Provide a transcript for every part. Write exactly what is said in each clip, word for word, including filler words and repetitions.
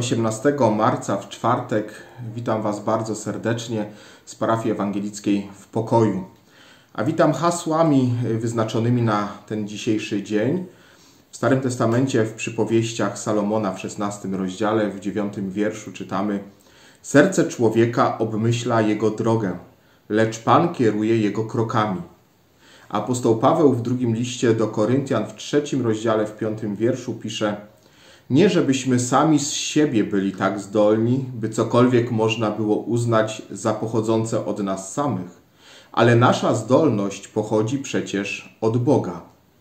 osiemnastego marca w czwartek witam Was bardzo serdecznie z parafii ewangelickiej w Pokoju. A witam hasłami wyznaczonymi na ten dzisiejszy dzień. W Starym Testamencie w przypowieściach Salomona w szesnastym rozdziale, w dziewiątym wierszu czytamy: Serce człowieka obmyśla jego drogę, lecz Pan kieruje jego krokami. Apostoł Paweł w drugim liście do Koryntian w trzecim rozdziale, w piątym wierszu pisze: Nie żebyśmy sami z siebie byli tak zdolni, by cokolwiek można było uznać za pochodzące od nas samych, ale nasza zdolność pochodzi przecież od Boga.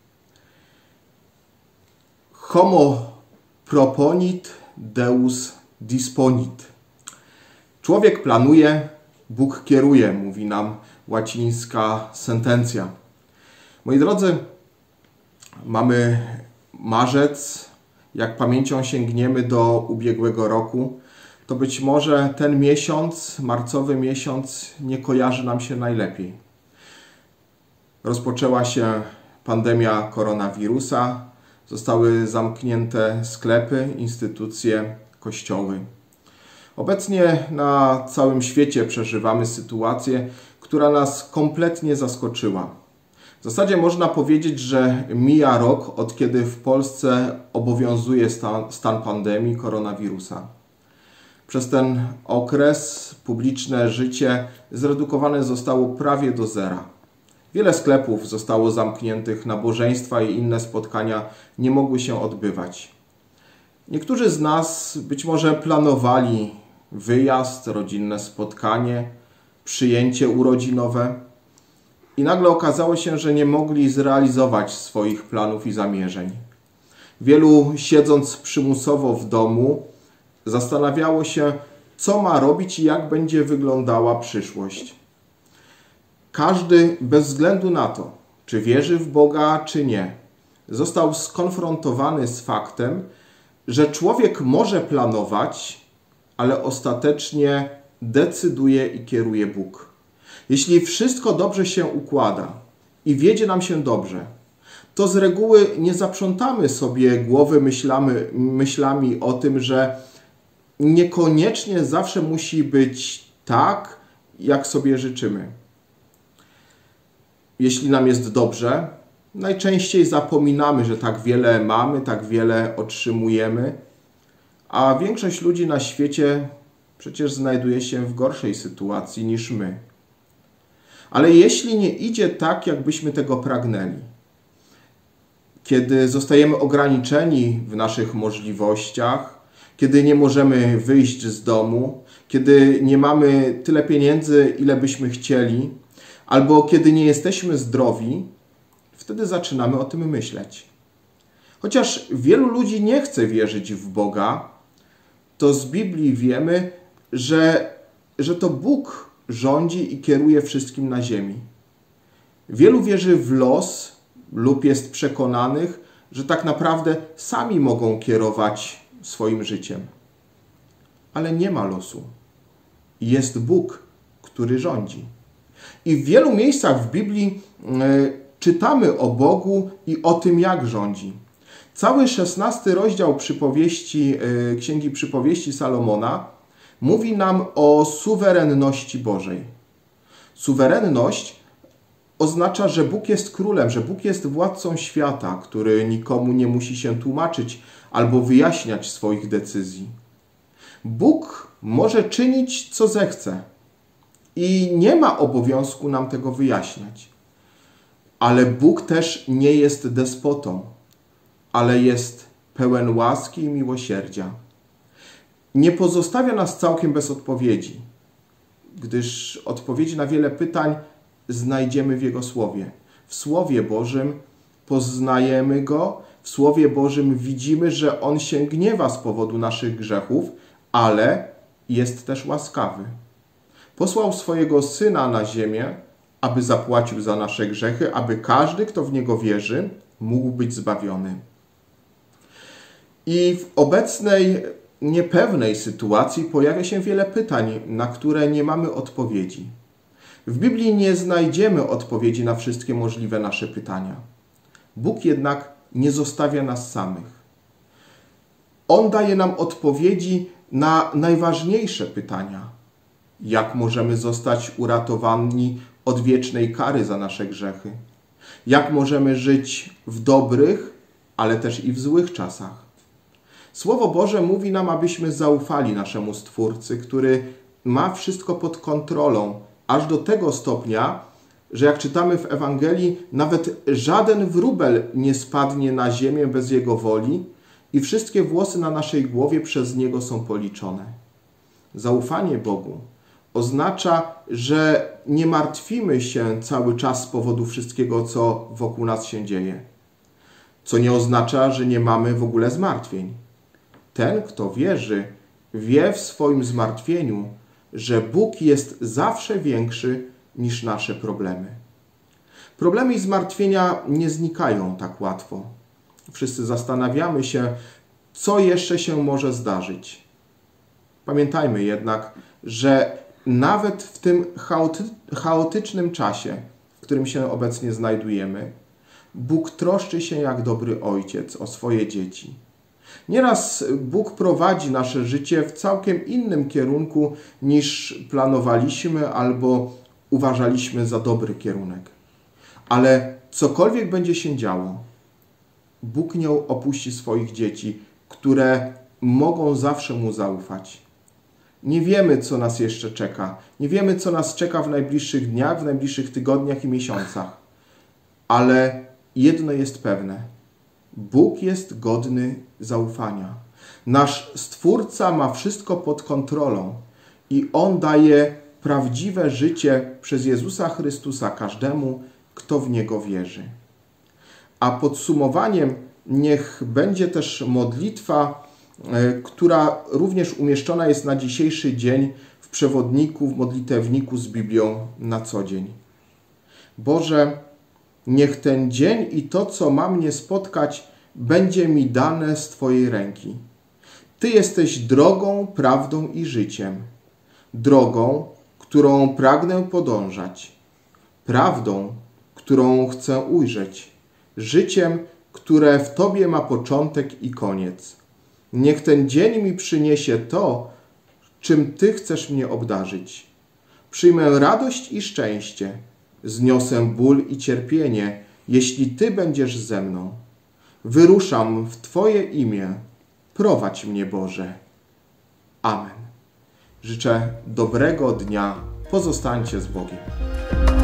Homo proponit, Deus disponit. Człowiek planuje, Bóg kieruje, mówi nam łacińska sentencja. Moi drodzy, mamy marzec. Jak pamięcią sięgniemy do ubiegłego roku, to być może ten miesiąc, marcowy miesiąc, nie kojarzy nam się najlepiej. Rozpoczęła się pandemia koronawirusa, zostały zamknięte sklepy, instytucje, kościoły. Obecnie na całym świecie przeżywamy sytuację, która nas kompletnie zaskoczyła. W zasadzie można powiedzieć, że mija rok, od kiedy w Polsce obowiązuje stan, stan pandemii koronawirusa. Przez ten okres publiczne życie zredukowane zostało prawie do zera. Wiele sklepów zostało zamkniętych, nabożeństwa i inne spotkania nie mogły się odbywać. Niektórzy z nas być może planowali wyjazd, rodzinne spotkanie, przyjęcie urodzinowe. I nagle okazało się, że nie mogli zrealizować swoich planów i zamierzeń. Wielu, siedząc przymusowo w domu, zastanawiało się, co ma robić i jak będzie wyglądała przyszłość. Każdy, bez względu na to, czy wierzy w Boga, czy nie, został skonfrontowany z faktem, że człowiek może planować, ale ostatecznie decyduje i kieruje Bóg. Jeśli wszystko dobrze się układa i wiedzie nam się dobrze, to z reguły nie zaprzątamy sobie głowy myślami, myślami o tym, że niekoniecznie zawsze musi być tak, jak sobie życzymy. Jeśli nam jest dobrze, najczęściej zapominamy, że tak wiele mamy, tak wiele otrzymujemy, a większość ludzi na świecie przecież znajduje się w gorszej sytuacji niż my. Ale jeśli nie idzie tak, jakbyśmy tego pragnęli, kiedy zostajemy ograniczeni w naszych możliwościach, kiedy nie możemy wyjść z domu, kiedy nie mamy tyle pieniędzy, ile byśmy chcieli, albo kiedy nie jesteśmy zdrowi, wtedy zaczynamy o tym myśleć. Chociaż wielu ludzi nie chce wierzyć w Boga, to z Biblii wiemy, że, że to Bóg rządzi i kieruje wszystkim na ziemi. Wielu wierzy w los lub jest przekonanych, że tak naprawdę sami mogą kierować swoim życiem. Ale nie ma losu. Jest Bóg, który rządzi. I w wielu miejscach w Biblii y, czytamy o Bogu i o tym, jak rządzi. Cały szesnasty rozdział przypowieści, y, Księgi Przypowieści Salomona mówi nam o suwerenności Bożej. Suwerenność oznacza, że Bóg jest królem, że Bóg jest władcą świata, który nikomu nie musi się tłumaczyć albo wyjaśniać swoich decyzji. Bóg może czynić, co zechce i nie ma obowiązku nam tego wyjaśniać. Ale Bóg też nie jest despotą, ale jest pełen łaski i miłosierdzia. Nie pozostawia nas całkiem bez odpowiedzi, gdyż odpowiedzi na wiele pytań znajdziemy w Jego Słowie. W Słowie Bożym poznajemy Go, w Słowie Bożym widzimy, że On się gniewa z powodu naszych grzechów, ale jest też łaskawy. Posłał swojego Syna na ziemię, aby zapłacił za nasze grzechy, aby każdy, kto w Niego wierzy, mógł być zbawiony. I w obecnej niepewnej sytuacji pojawia się wiele pytań, na które nie mamy odpowiedzi. W Biblii nie znajdziemy odpowiedzi na wszystkie możliwe nasze pytania. Bóg jednak nie zostawia nas samych. On daje nam odpowiedzi na najważniejsze pytania. Jak możemy zostać uratowani od wiecznej kary za nasze grzechy? Jak możemy żyć w dobrych, ale też i w złych czasach? Słowo Boże mówi nam, abyśmy zaufali naszemu Stwórcy, który ma wszystko pod kontrolą, aż do tego stopnia, że jak czytamy w Ewangelii, nawet żaden wróbel nie spadnie na ziemię bez Jego woli i wszystkie włosy na naszej głowie przez Niego są policzone. Zaufanie Bogu oznacza, że nie martwimy się cały czas z powodu wszystkiego, co wokół nas się dzieje. Co nie oznacza, że nie mamy w ogóle zmartwień. Ten, kto wierzy, wie w swoim zmartwieniu, że Bóg jest zawsze większy niż nasze problemy. Problemy i zmartwienia nie znikają tak łatwo. Wszyscy zastanawiamy się, co jeszcze się może zdarzyć. Pamiętajmy jednak, że nawet w tym chaoty, chaotycznym czasie, w którym się obecnie znajdujemy, Bóg troszczy się jak dobry ojciec o swoje dzieci. Nieraz Bóg prowadzi nasze życie w całkiem innym kierunku niż planowaliśmy albo uważaliśmy za dobry kierunek. Ale cokolwiek będzie się działo, Bóg nie opuści swoich dzieci, które mogą zawsze Mu zaufać. Nie wiemy, co nas jeszcze czeka. Nie wiemy, co nas czeka w najbliższych dniach, w najbliższych tygodniach i miesiącach. Ale jedno jest pewne. Bóg jest godny zaufania. Nasz Stwórca ma wszystko pod kontrolą i On daje prawdziwe życie przez Jezusa Chrystusa każdemu, kto w Niego wierzy. A podsumowaniem niech będzie też modlitwa, która również umieszczona jest na dzisiejszy dzień w przewodniku, w modlitewniku z Biblią na co dzień. Boże, niech ten dzień i to, co ma mnie spotkać, będzie mi dane z Twojej ręki. Ty jesteś drogą, prawdą i życiem. Drogą, którą pragnę podążać. Prawdą, którą chcę ujrzeć. Życiem, które w Tobie ma początek i koniec. Niech ten dzień mi przyniesie to, czym Ty chcesz mnie obdarzyć. Przyjmę radość i szczęście. Zniosę ból i cierpienie, jeśli Ty będziesz ze mną. Wyruszam w Twoje imię. Prowadź mnie, Boże. Amen. Życzę dobrego dnia. Pozostańcie z Bogiem.